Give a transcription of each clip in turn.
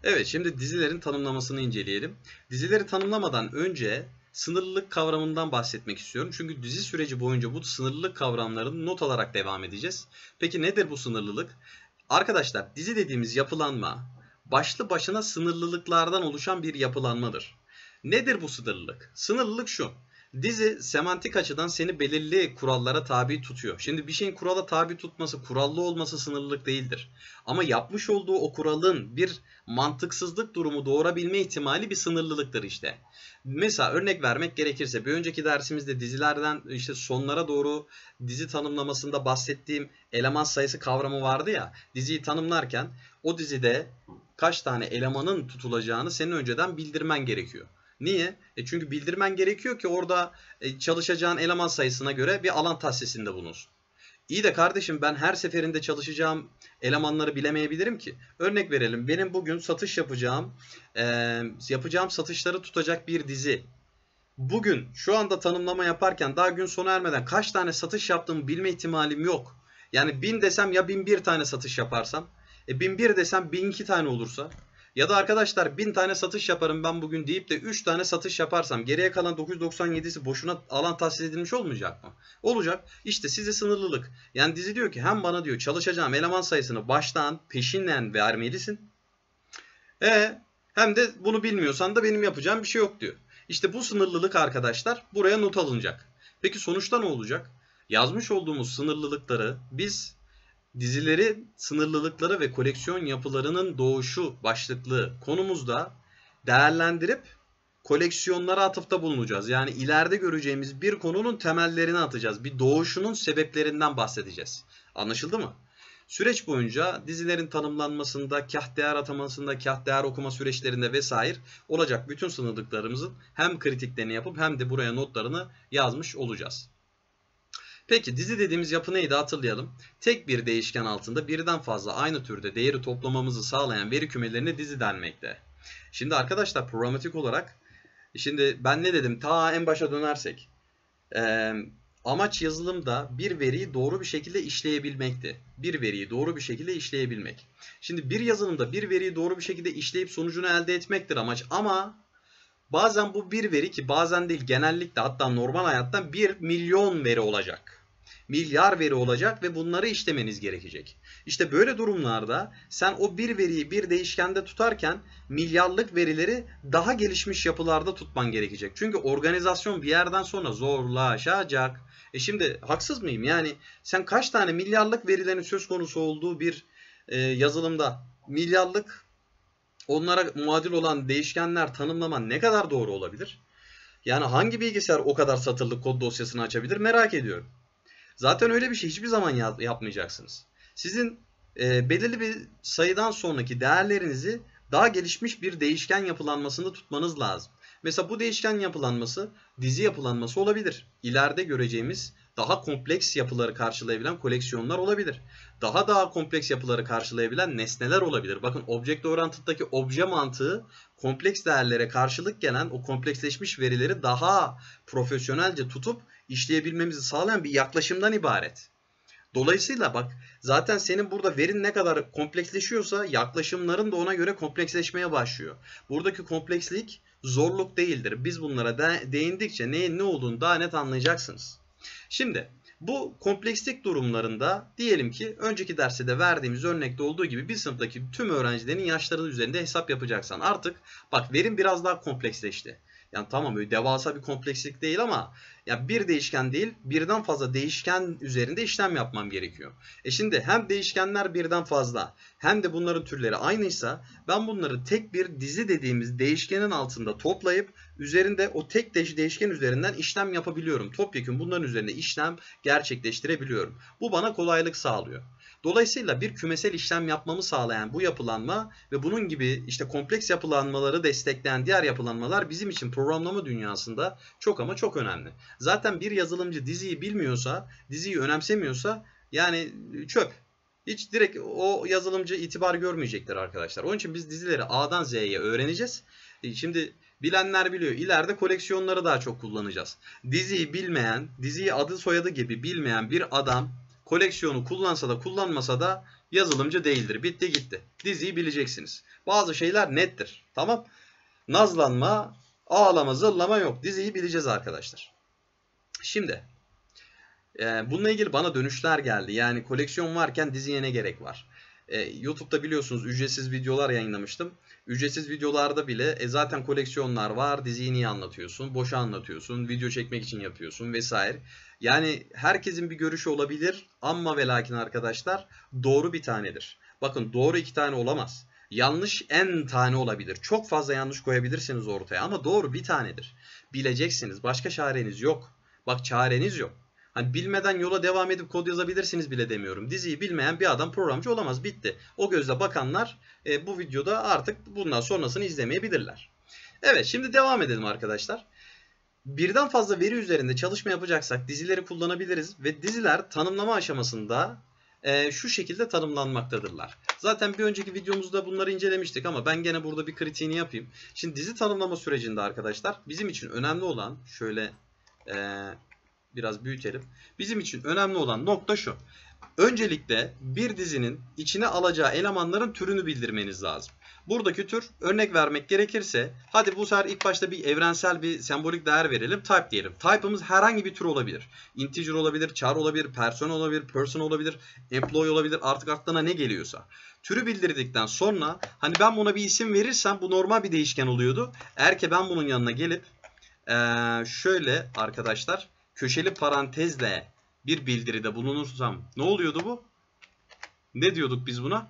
Evet, şimdi dizilerin tanımlamasını inceleyelim. Dizileri tanımlamadan önce sınırlılık kavramından bahsetmek istiyorum. Çünkü dizi süreci boyunca bu sınırlılık kavramlarını not alarak devam edeceğiz. Peki nedir bu sınırlılık? Arkadaşlar, dizi dediğimiz yapılanma başlı başına sınırlılıklardan oluşan bir yapılanmadır. Nedir bu sınırlılık? Sınırlılık şu. Dizi semantik açıdan seni belirli kurallara tabi tutuyor. Şimdi bir şeyin kurala tabi tutması, kurallı olması sınırlılık değildir. Ama yapmış olduğu o kuralın bir mantıksızlık durumu doğurabilme ihtimali bir sınırlılıktır işte. Mesela örnek vermek gerekirse bir önceki dersimizde dizilerden işte sonlara doğru dizi tanımlamasında bahsettiğim eleman sayısı kavramı vardı ya. Diziyi tanımlarken o dizide kaç tane elemanın tutulacağını senin önceden bildirmen gerekiyor. Niye? Çünkü bildirmen gerekiyor ki orada çalışacağın eleman sayısına göre bir alan tahsisinde bulunsun. İyi de kardeşim, ben her seferinde çalışacağım elemanları bilemeyebilirim ki. Örnek verelim, benim bugün satış yapacağım satışları tutacak bir dizi. Bugün şu anda tanımlama yaparken daha gün sona ermeden kaç tane satış yaptığımı bilme ihtimalim yok. Yani 1000 desem ya 1001 tane satış yaparsam, 1001 desem 1002 tane olursa, ya da arkadaşlar 1000 tane satış yaparım ben bugün deyip de 3 tane satış yaparsam geriye kalan 997'si boşuna alan tahsis edilmiş olmayacak mı? Olacak. İşte size sınırlılık. Yani dizi diyor ki hem bana diyor çalışacağım eleman sayısını baştan peşinden vermelisin. Hem de bunu bilmiyorsan da benim yapacağım bir şey yok diyor. İşte bu sınırlılık arkadaşlar buraya not alınacak. Peki sonuçta ne olacak? Yazmış olduğumuz sınırlılıkları biz dizileri, sınırlılıkları ve koleksiyon yapılarının doğuşu başlıklı konumuzda değerlendirip koleksiyonlara atıfta bulunacağız. Yani ileride göreceğimiz bir konunun temellerini atacağız. Bir doğuşunun sebeplerinden bahsedeceğiz. Anlaşıldı mı? Süreç boyunca dizilerin tanımlanmasında, kah değer atamasında, kah değer okuma süreçlerinde vesaire olacak bütün sınırlıklarımızın hem kritiklerini yapıp hem de buraya notlarını yazmış olacağız. Peki dizi dediğimiz yapı neydi hatırlayalım. Tek bir değişken altında birden fazla aynı türde değeri toplamamızı sağlayan veri kümelerine dizi denmekte. Şimdi arkadaşlar programatik olarak, şimdi ben ne dedim ta en başa dönersek. Amaç yazılımda bir veriyi doğru bir şekilde işleyebilmekti. Bir veriyi doğru bir şekilde işleyebilmek. Şimdi bir yazılımda bir veriyi doğru bir şekilde işleyip sonucunu elde etmektir amaç ama bazen bu bir veri, ki bazen değil genellikle hatta normal hayatta 1 milyon veri olacak. Milyar veri olacak ve bunları işlemeniz gerekecek. İşte böyle durumlarda sen o bir veriyi bir değişkende tutarken milyarlık verileri daha gelişmiş yapılarda tutman gerekecek. Çünkü organizasyon bir yerden sonra zorlaşacak. Şimdi haksız mıyım? Yani sen kaç tane milyarlık verilerin söz konusu olduğu bir yazılımda milyarlık, onlara muadil olan değişkenler tanımlaman ne kadar doğru olabilir? Yani hangi bilgisayar o kadar satırlık kod dosyasını açabilir merak ediyorum. Zaten öyle bir şey hiçbir zaman yapmayacaksınız. Sizin belirli bir sayıdan sonraki değerlerinizi daha gelişmiş bir değişken yapılanmasında tutmanız lazım. Mesela bu değişken yapılanması dizi yapılanması olabilir. İleride göreceğimiz daha kompleks yapıları karşılayabilen koleksiyonlar olabilir. Daha kompleks yapıları karşılayabilen nesneler olabilir. Bakın Object Oriented'daki obje mantığı kompleks değerlere karşılık gelen o kompleksleşmiş verileri daha profesyonelce tutup işleyebilmemizi sağlayan bir yaklaşımdan ibaret. Dolayısıyla bak zaten senin burada verin ne kadar kompleksleşiyorsa yaklaşımların da ona göre kompleksleşmeye başlıyor. Buradaki komplekslik zorluk değildir. Biz bunlara değindikçe neyin ne olduğunu daha net anlayacaksınız. Şimdi bu komplekslik durumlarında diyelim ki önceki derste de verdiğimiz örnekte olduğu gibi bir sınıftaki tüm öğrencilerin yaşları üzerinde hesap yapacaksan artık bak verim biraz daha kompleksleşti. Yani tamam böyle devasa bir komplekslik değil ama ya bir değişken değil birden fazla değişken üzerinde işlem yapmam gerekiyor. Şimdi hem değişkenler birden fazla hem de bunların türleri aynıysa ben bunları tek bir dizi dediğimiz değişkenin altında toplayıp üzerinde o tek değişken üzerinden işlem yapabiliyorum. Topyekun bunların üzerinde işlem gerçekleştirebiliyorum. Bu bana kolaylık sağlıyor. Dolayısıyla bir kümesel işlem yapmamı sağlayan bu yapılanma ve bunun gibi işte kompleks yapılanmaları destekleyen diğer yapılanmalar bizim için programlama dünyasında çok ama çok önemli. Zaten bir yazılımcı diziyi bilmiyorsa, diziyi önemsemiyorsa yani çöp. Hiç direkt o yazılımcı itibar görmeyecektir arkadaşlar. Onun için biz dizileri A'dan Z'ye öğreneceğiz. Şimdi bilenler biliyor. İleride koleksiyonları daha çok kullanacağız. Diziyi bilmeyen, diziyi adı soyadı gibi bilmeyen bir adam koleksiyonu kullansa da kullanmasa da yazılımcı değildir. Bitti gitti. Diziyi bileceksiniz. Bazı şeyler nettir. Tamam. Nazlanma, ağlama, zırlama yok. Diziyi bileceğiz arkadaşlar. Şimdi bununla ilgili bana dönüşler geldi. Yani koleksiyon varken diziye ne gerek var? YouTube'da biliyorsunuz ücretsiz videolar yayınlamıştım. Ücretsiz videolarda bile zaten koleksiyonlar var. Diziyi niye anlatıyorsun? Boşa anlatıyorsun. Video çekmek için yapıyorsun vesaire. Yani herkesin bir görüşü olabilir. Ama ve lakin arkadaşlar doğru bir tanedir. Bakın doğru 2 tane olamaz. Yanlış n tane olabilir. Çok fazla yanlış koyabilirsiniz ortaya ama doğru bir tanedir. Bileceksiniz. Başka çareniz yok. Bak çareniz yok. Hani bilmeden yola devam edip kod yazabilirsiniz bile demiyorum. Diziyi bilmeyen bir adam programcı olamaz. Bitti. O gözle bakanlar bu videoda artık bundan sonrasını izlemeyebilirler. Evet, şimdi devam edelim arkadaşlar. Birden fazla veri üzerinde çalışma yapacaksak dizileri kullanabiliriz ve diziler tanımlama aşamasında şu şekilde tanımlanmaktadırlar. Zaten bir önceki videomuzda bunları incelemiştik ama ben gene burada bir kritiğini yapayım. Şimdi dizi tanımlama sürecinde arkadaşlar bizim için önemli olan şöyle biraz büyütelim. Bizim için önemli olan nokta şu. Öncelikle bir dizinin içine alacağı elemanların türünü bildirmeniz lazım. Buradaki tür, örnek vermek gerekirse, hadi bu sefer ilk başta bir evrensel bir sembolik değer verelim. Type diyelim. Type'ımız herhangi bir tür olabilir. Integer olabilir, char olabilir, person olabilir, person olabilir, employee olabilir. Artık aklına ne geliyorsa. Türü bildirdikten sonra hani ben buna bir isim verirsem bu normal bir değişken oluyordu. Eğer ki ben bunun yanına gelip şöyle arkadaşlar köşeli parantezle bir bildiride bulunursam ne oluyordu bu? Ne diyorduk biz buna?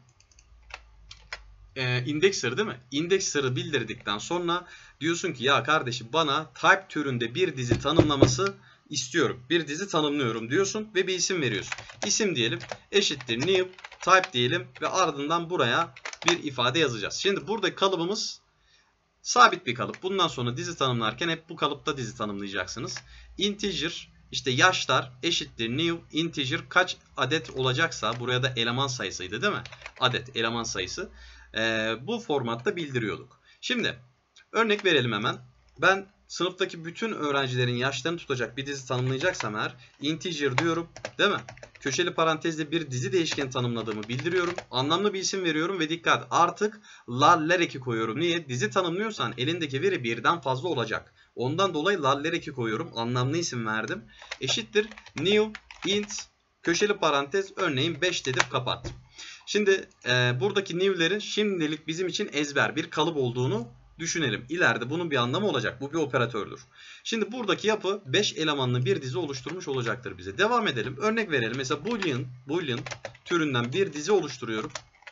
Indexer değil mi? Indexer'ı bildirdikten sonra diyorsun ki ya kardeşim bana type türünde bir dizi tanımlaması istiyorum. Bir dizi tanımlıyorum diyorsun ve bir isim veriyorsun. İsim diyelim eşittir new type diyelim ve ardından buraya bir ifade yazacağız. Şimdi buradaki kalıbımız sabit bir kalıp. Bundan sonra dizi tanımlarken hep bu kalıpta dizi tanımlayacaksınız. Integer işte yaşlar eşittir new integer kaç adet olacaksa buraya da eleman sayısıydı değil mi? Adet eleman sayısı. Bu formatta bildiriyorduk. Şimdi örnek verelim hemen. Ben sınıftaki bütün öğrencilerin yaşlarını tutacak bir dizi tanımlayacaksam eğer integer diyorum değil mi? Köşeli parantezle bir dizi değişkeni tanımladığımı bildiriyorum. Anlamlı bir isim veriyorum ve dikkat artık lar eki koyuyorum. Niye? Dizi tanımlıyorsan elindeki veri birden fazla olacak. Ondan dolayı lar eki koyuyorum. Anlamlı isim verdim. Eşittir new int köşeli parantez örneğin 5 dedim kapat. Şimdi buradaki new'lerin şimdilik bizim için ezber bir kalıp olduğunu düşünelim. İleride bunun bir anlamı olacak. Bu bir operatördür. Şimdi buradaki yapı 5 elemanlı bir dizi oluşturmuş olacaktır bize. Devam edelim. Örnek verelim. Mesela boolean türünden bir dizi oluşturuyorum.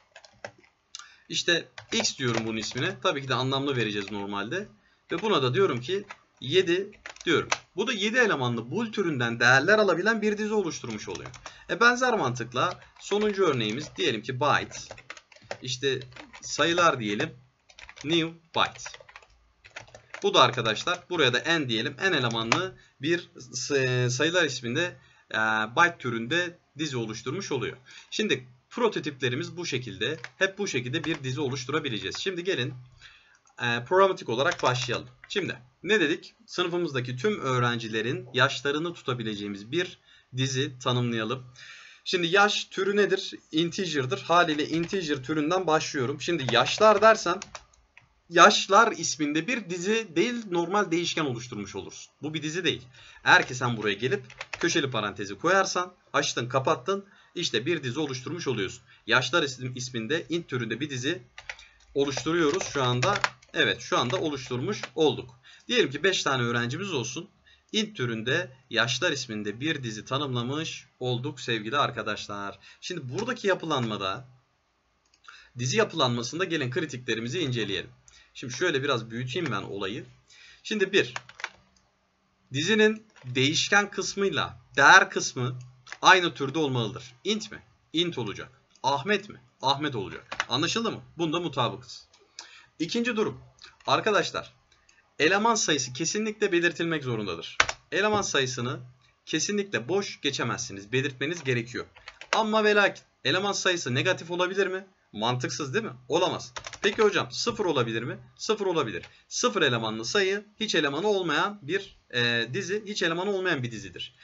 İşte x diyorum bunun ismine. Tabii ki de anlamlı vereceğiz normalde. Ve buna da diyorum ki 7 diyorum. Bu da 7 elemanlı bool türünden değerler alabilen bir dizi oluşturmuş oluyor. Benzer mantıkla sonuncu örneğimiz diyelim ki byte. İşte sayılar diyelim. New byte. Bu da arkadaşlar buraya da n diyelim. N elemanlı bir sayılar isminde byte türünde dizi oluşturmuş oluyor. Şimdi prototiplerimiz bu şekilde. Hep bu şekilde bir dizi oluşturabileceğiz. Şimdi gelin programatik olarak başlayalım. Şimdi ne dedik? Sınıfımızdaki tüm öğrencilerin yaşlarını tutabileceğimiz bir dizi tanımlayalım. Şimdi yaş türü nedir? Integer'dır. Haliyle integer türünden başlıyorum. Şimdi yaşlar dersen yaşlar isminde bir dizi değil normal değişken oluşturmuş olursun. Bu bir dizi değil. Eğer ki sen buraya gelip köşeli parantezi koyarsan açtın kapattın işte bir dizi oluşturmuş oluyorsun. Yaşlar isminde int türünde bir dizi oluşturuyoruz şu anda. Evet şu anda oluşturmuş olduk. Diyelim ki 5 tane öğrencimiz olsun. Int türünde yaşlar isminde bir dizi tanımlamış olduk sevgili arkadaşlar. Şimdi buradaki yapılanmada dizi yapılanmasında gelen kritiklerimizi inceleyelim. Şimdi şöyle biraz büyüteyim ben olayı. Şimdi dizinin değişken kısmıyla değer kısmı aynı türde olmalıdır. Int mi? Int olacak. Ahmet mi? Ahmet olacak. Anlaşıldı mı? Bunda mutabıkız. İkinci durum. Arkadaşlar eleman sayısı kesinlikle belirtilmek zorundadır. Eleman sayısını kesinlikle boş geçemezsiniz. Belirtmeniz gerekiyor. Ama ve lakin eleman sayısı negatif olabilir mi? Mantıksız değil mi? Olamaz. Peki hocam 0 olabilir mi? 0 olabilir. 0 elemanlı sayı hiç elemanı olmayan bir dizi, hiç elemanı olmayan bir dizidir.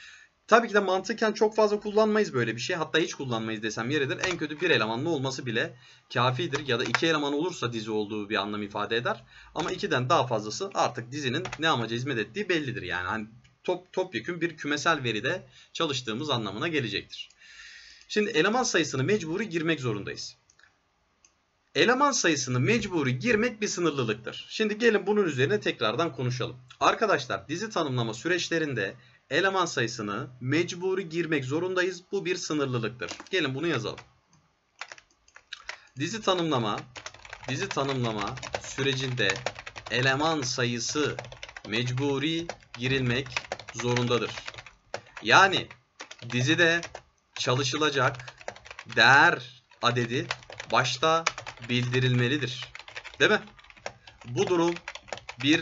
Tabii ki de mantıken çok fazla kullanmayız böyle bir şey. Hatta hiç kullanmayız desem yeridir. En kötü bir elemanlı olması bile kafidir. Ya da iki eleman olursa dizi olduğu bir anlam ifade eder. Ama 2'den daha fazlası artık dizinin ne amaca hizmet ettiği bellidir. Yani hani topyekün bir kümesel veride çalıştığımız anlamına gelecektir. Şimdi eleman sayısını mecburi girmek zorundayız. Eleman sayısını mecburi girmek bir sınırlılıktır. Şimdi gelin bunun üzerine tekrardan konuşalım. Arkadaşlar dizi tanımlama süreçlerinde eleman sayısını mecburi girmek zorundayız. Bu bir sınırlılıktır. Gelin bunu yazalım. Dizi tanımlama sürecinde eleman sayısı mecburi girilmek zorundadır. Yani dizide çalışılacak değer adedi başta bildirilmelidir. Değil mi? Bu durum bir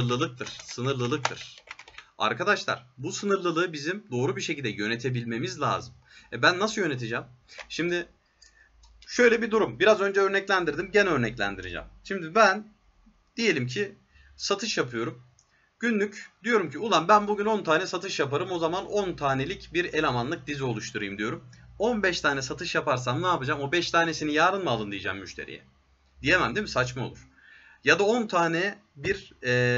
sınırlılıktır. Arkadaşlar bu sınırlılığı bizim doğru bir şekilde yönetebilmemiz lazım. Ben nasıl yöneteceğim? Şimdi şöyle bir durum. Biraz önce örneklendirdim. Gene örneklendireceğim. Şimdi ben diyelim ki satış yapıyorum. Günlük diyorum ki ulan ben bugün 10 tane satış yaparım. O zaman 10 tanelik bir elemanlık dizi oluşturayım diyorum. 15 tane satış yaparsam ne yapacağım? O 5 tanesini yarın mı alın diyeceğim müşteriye. Diyemem değil mi? Saçma olur. Ya da 10 tane bir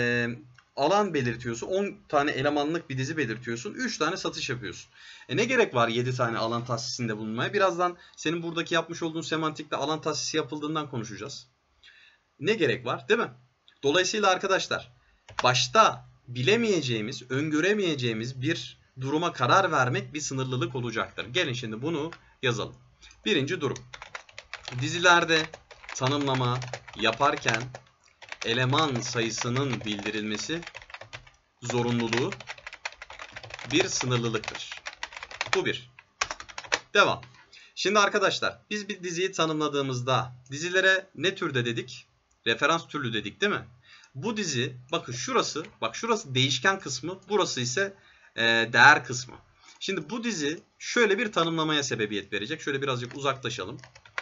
alan belirtiyorsun. 10 tane elemanlık bir dizi belirtiyorsun. 3 tane satış yapıyorsun. Ne gerek var 7 tane alan tahsisinde bulunmaya? Birazdan senin buradaki yapmış olduğun semantikte alan tahsisi yapıldığından konuşacağız. Ne gerek var değil mi? Dolayısıyla arkadaşlar başta bilemeyeceğimiz, öngöremeyeceğimiz bir duruma karar vermek bir sınırlılık olacaktır. Gelin şimdi bunu yazalım. Birinci durum. Dizilerde tanımlama yaparken eleman sayısının bildirilmesi zorunluluğu bir sınırlılıktır. Bu bir. Devam. Şimdi arkadaşlar biz bir diziyi tanımladığımızda dizilere ne türde dedik? Referans türlü dedik değil mi? Bu dizi bakın şurası, bak şurası değişken kısmı, burası ise değer kısmı. Şimdi bu dizi şöyle bir tanımlamaya sebebiyet verecek. Şöyle birazcık uzaklaşalım.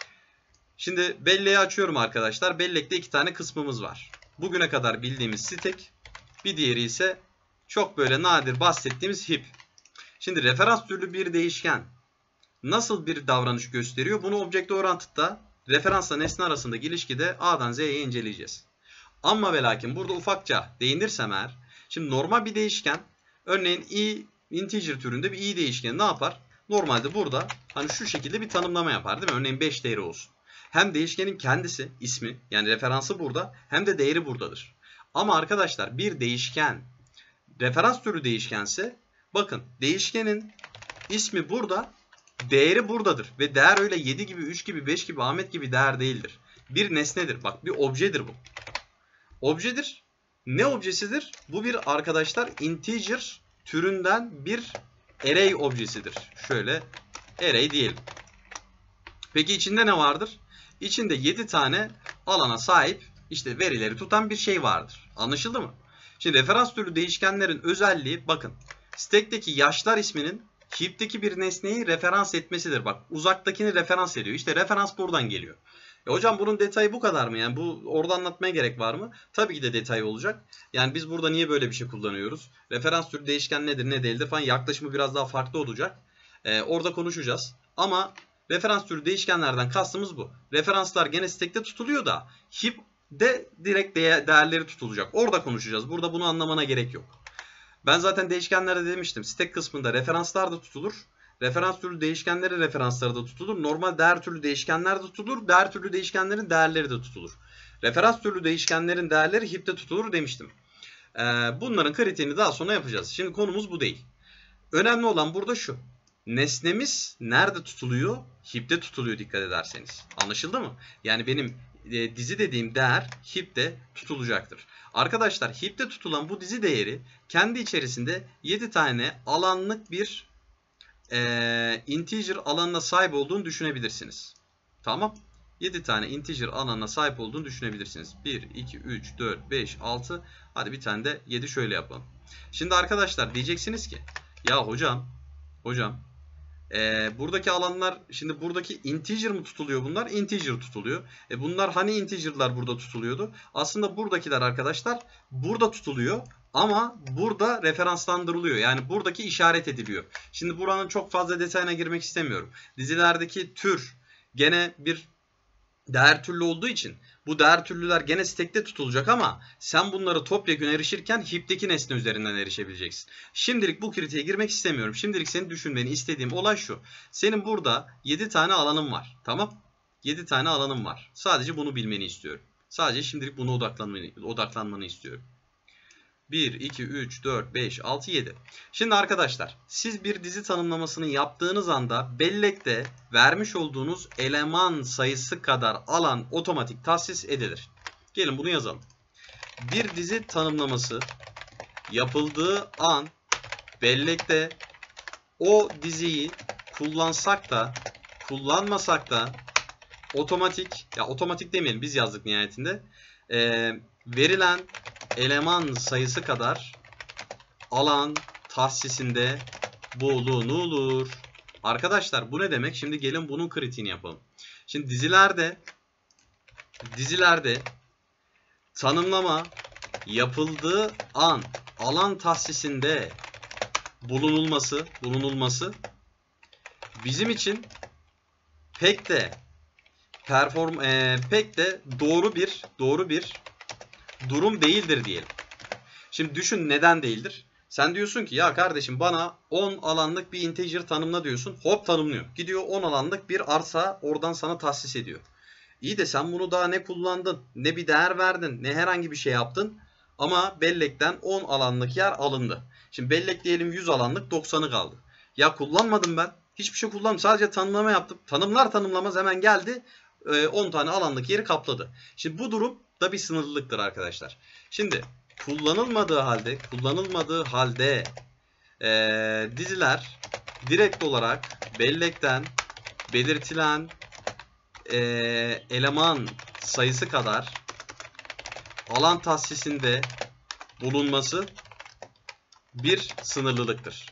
Şimdi belleği açıyorum arkadaşlar. Bellekte 2 tane kısmımız var. Bugüne kadar bildiğimiz stack, bir diğeri ise çok böyle nadir bahsettiğimiz heap. Şimdi referans türlü bir değişken nasıl bir davranış gösteriyor? Bunu object oriented'da referansla nesne arasındaki ilişkide A'dan Z'ye inceleyeceğiz. Ama ve lakin burada ufakça değinirsem eğer, şimdi normal bir değişken, örneğin integer türünde bir i değişkeni ne yapar? Normalde burada hani şu şekilde bir tanımlama yapar değil mi? Örneğin 5 değeri olsun. Hem değişkenin kendisi, ismi yani referansı burada hem de değeri buradadır. Ama arkadaşlar bir değişken referans türü değişkense bakın değişkenin ismi burada, değeri buradadır. Ve değer öyle 7 gibi, 3 gibi, 5 gibi, Ahmet gibi değer değildir. Bir nesnedir. Bak bir objedir bu. Objedir. Ne objesidir? Bu bir arkadaşlar integer türünden bir array objesidir. Şöyle array diyelim. Peki içinde ne vardır? İçinde 7 tane alana sahip işte verileri tutan bir şey vardır. Anlaşıldı mı? Şimdi referans türlü değişkenlerin özelliği bakın. Stack'teki yaşlar isminin heap'teki bir nesneyi referans etmesidir. Bak uzaktakini referans ediyor. İşte referans buradan geliyor. Hocam bunun detayı bu kadar mı? Yani bu orada anlatmaya gerek var mı? Tabii ki de detay olacak. Yani biz burada niye böyle bir şey kullanıyoruz? Referans türü değişken nedir ne değildir falan yaklaşımı biraz daha farklı olacak. Orada konuşacağız. Ama referans türü değişkenlerden kastımız bu. Referanslar gene stack'te tutuluyor da heap'de direkt değerleri tutulacak. Orada konuşacağız. Burada bunu anlamana gerek yok. Ben zaten değişkenlerde demiştim. Stack kısmında referanslar da tutulur. Referans türlü değişkenlerin referansları da tutulur. Normal değer türlü değişkenler de tutulur. Değer türlü değişkenlerin değerleri de tutulur. Referans türlü değişkenlerin değerleri heap'te tutulur demiştim. Bunların kritiğini daha sonra yapacağız. Şimdi konumuz bu değil. Önemli olan burada şu. Nesnemiz nerede tutuluyor? Heap'te tutuluyor dikkat ederseniz. Anlaşıldı mı? Yani benim dizi dediğim değer heap'te tutulacaktır. Arkadaşlar heap'te tutulan bu dizi değeri kendi içerisinde 7 tane alanlık bir integer alanına sahip olduğunu düşünebilirsiniz. Tamam. 7 tane integer alanına sahip olduğunu düşünebilirsiniz. 1, 2, 3, 4, 5, 6. Hadi bir tane de 7 şöyle yapalım. Şimdi arkadaşlar diyeceksiniz ki ya hocam Buradaki alanlar, şimdi buradaki integer mi tutuluyor bunlar? Integer tutuluyor. Bunlar hani integer'lar burada tutuluyordu? Aslında buradakiler arkadaşlar burada tutuluyor. Ama burada referanslandırılıyor. Yani buradaki işaret ediliyor. Şimdi buranın çok fazla detayına girmek istemiyorum. Dizilerdeki tür gene bir değer türlü olduğu için bu değer türlüler gene stack'te tutulacak ama sen bunları topyekun erişirken heap'teki nesne üzerinden erişebileceksin. Şimdilik bu kritiğe girmek istemiyorum. Şimdilik senin düşünmeni istediğim olay şu. Senin burada 7 tane alanın var. Tamam? 7 tane alanın var. Sadece bunu bilmeni istiyorum. Sadece şimdilik buna odaklanmanı istiyorum. 1, 2, 3, 4, 5, 6, 7. Şimdi arkadaşlar siz bir dizi tanımlamasını yaptığınız anda bellekte vermiş olduğunuz eleman sayısı kadar alan otomatik tahsis edilir. Gelin bunu yazalım. Bir dizi tanımlaması yapıldığı an bellekte o diziyi kullansak da kullanmasak da otomatik, ya otomatik demeyelim biz yazdık nihayetinde, verilen eleman sayısı kadar alan tahsisinde bulunulur. Arkadaşlar bu ne demek? Şimdi gelin bunun kritiğini yapalım. Şimdi dizilerde tanımlama yapıldığı an alan tahsisinde bulunulması bizim için pek de doğru bir durum değildir diyelim. Şimdi düşün, neden değildir? Sen diyorsun ki ya kardeşim bana 10 alanlık bir integer tanımla diyorsun. Hop tanımlıyor. Gidiyor 10 alanlık bir arsa oradan sana tahsis ediyor. İyi de sen bunu daha ne kullandın, ne bir değer verdin, ne herhangi bir şey yaptın. Ama bellekten 10 alanlık yer alındı. Şimdi bellek diyelim 100 alanlık 90'ı kaldı. Ya kullanmadım ben. Hiçbir şey kullanmadım. Sadece tanımlama yaptım. Tanımlar tanımlamaz hemen geldi. 10 tane alanlık yeri kapladı. Şimdi bu durum da bir sınırlılıktır arkadaşlar. Şimdi kullanılmadığı halde diziler direkt olarak bellekten belirtilen eleman sayısı kadar alan tahsisinde bulunması bir sınırlılıktır.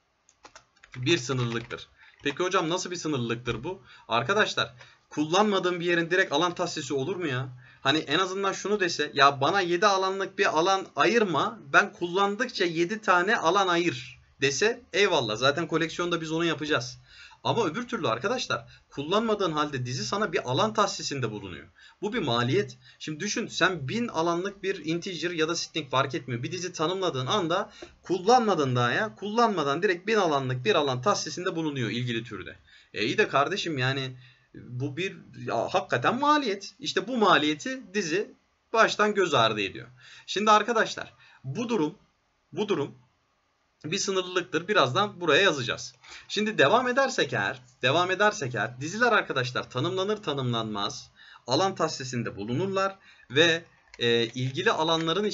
Peki hocam nasıl bir sınırlılıktır bu? Arkadaşlar kullanmadığım bir yerin direkt alan tahsisi olur mu ya? Hani en azından şunu dese ya bana 7 alanlık bir alan ayırma, ben kullandıkça 7 tane alan ayır dese eyvallah, zaten koleksiyonda biz onu yapacağız. Ama öbür türlü arkadaşlar kullanmadığın halde dizi sana bir alan tahsisinde bulunuyor. Bu bir maliyet. Şimdi düşün, sen 1000 alanlık bir integer ya da string fark etmiyor. Bir dizi tanımladığın anda kullanmadın daha ya. Kullanmadan direkt 1000 alanlık bir alan tahsisinde bulunuyor ilgili türde. İyi de kardeşim yani bu bir hakikaten maliyet. İşte bu maliyeti dizi baştan göz ardı ediyor. Şimdi arkadaşlar bu durum bir sınırlılıktır. Birazdan buraya yazacağız. Şimdi devam edersek eğer diziler arkadaşlar tanımlanır tanımlanmaz alan tahsisinde bulunurlar ve ilgili alanların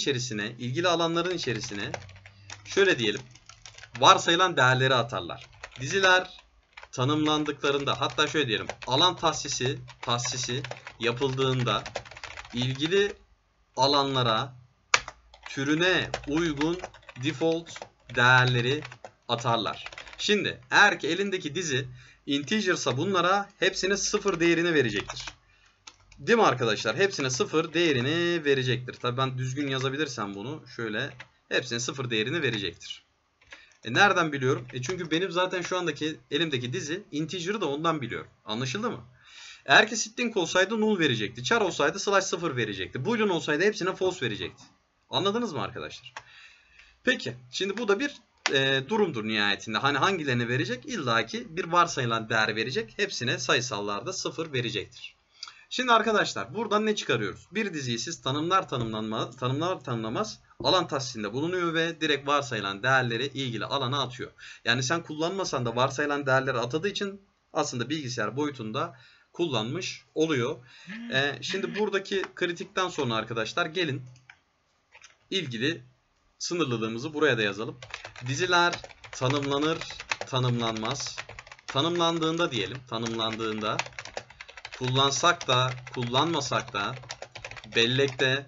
içerisine şöyle diyelim, varsayılan değerleri atarlar. Diziler tanımlandıklarında, hatta şöyle diyelim, alan tahsisi yapıldığında ilgili alanlara türüne uygun default değerleri atarlar. Şimdi eğer ki elindeki dizi integer'sa bunlara hepsine 0 değerini verecektir. Değil mi arkadaşlar? Hepsine 0 değerini verecektir. Tabii ben düzgün yazabilirsem bunu şöyle, hepsine 0 değerini verecektir. Nereden biliyorum? Çünkü benim zaten şu andaki elimdeki dizi integer'ı da ondan biliyorum. Anlaşıldı mı? Eğer ki string olsaydı null verecekti. Char olsaydı slash 0 verecekti. Boolean olsaydı hepsine false verecekti. Anladınız mı arkadaşlar? Peki. Şimdi bu da bir durumdur nihayetinde. Hani hangilerini verecek? İlla ki bir varsayılan değer verecek. Hepsine sayısallarda 0 verecektir. Şimdi arkadaşlar buradan ne çıkarıyoruz? Bir diziyi siz tanımlar tanımlamaz alan tahsisinde bulunuyor ve direkt varsayılan değerleri ilgili alana atıyor. Yani sen kullanmasan da varsayılan değerleri atadığı için aslında bilgisayar boyutunda kullanmış oluyor. Şimdi buradaki kritikten sonra arkadaşlar gelin ilgili sınırlılığımızı buraya da yazalım. Diziler tanımlanır tanımlanmaz. Tanımlandığında diyelim, kullansak da kullanmasak da bellekte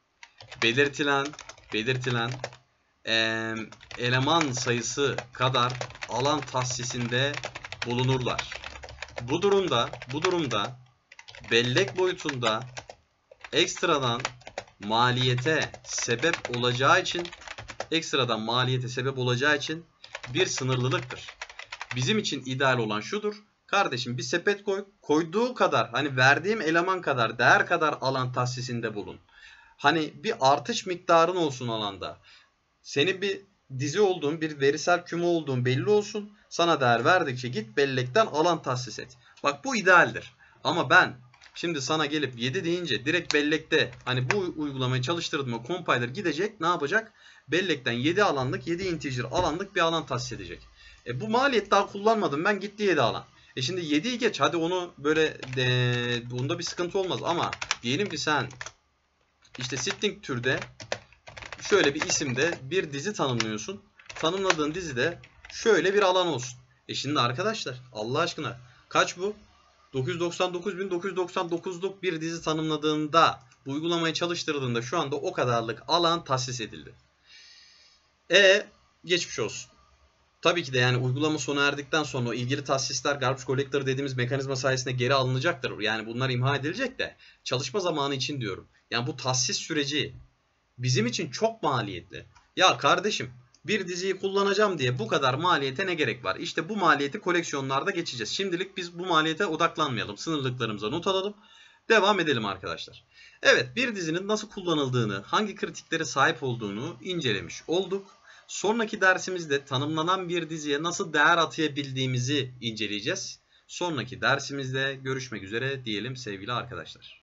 belirtilen eleman sayısı kadar alan tahsisinde bulunurlar. Bu durumda bellek boyutunda ekstradan maliyete sebep olacağı için bir sınırlılıktır. Bizim için ideal olan şudur. Kardeşim bir sepet koy. Koyduğu kadar, hani verdiğim eleman kadar, değer kadar alan tahsisinde bulun. Hani bir artış miktarın olsun alanda. Senin bir dizi olduğun, bir verisel küme olduğun belli olsun. Sana değer verdikçe git bellekten alan tahsis et. Bak bu idealdir. Ama ben şimdi sana gelip 7 deyince direkt bellekte hani bu uygulamayı çalıştırdığımda compiler gidecek. Ne yapacak? Bellekten 7 alanlık, 7 integer alanlık bir alan tahsis edecek. Bu maliyet daha kullanmadım ben, gitti 7 alan. Şimdi 7'yi geç, hadi onu böyle bunda bir sıkıntı olmaz ama diyelim ki sen işte string türde şöyle bir isimde bir dizi tanımlıyorsun. Tanımladığın dizide şöyle bir alan olsun. Şimdi arkadaşlar Allah aşkına kaç bu? 999.999'luk bir dizi tanımladığında, bu uygulamayı çalıştırdığında şu anda o kadarlık alan tahsis edildi. Geçmiş olsun. Tabii ki de yani uygulama sona erdikten sonra o ilgili tahsisler garbage collector dediğimiz mekanizma sayesinde geri alınacaktır. Yani bunlar imha edilecek de çalışma zamanı için diyorum. Yani bu tahsis süreci bizim için çok maliyetli. Ya kardeşim bir diziyi kullanacağım diye bu kadar maliyete ne gerek var? İşte bu maliyeti koleksiyonlarda geçeceğiz. Şimdilik biz bu maliyete odaklanmayalım. Sınırlıklarımıza not alalım. Devam edelim arkadaşlar. Evet, bir dizinin nasıl kullanıldığını, hangi kritiklere sahip olduğunu incelemiş olduk. Sonraki dersimizde tanımlanan bir diziye nasıl değer atayabildiğimizi inceleyeceğiz. Sonraki dersimizde görüşmek üzere diyelim sevgili arkadaşlar.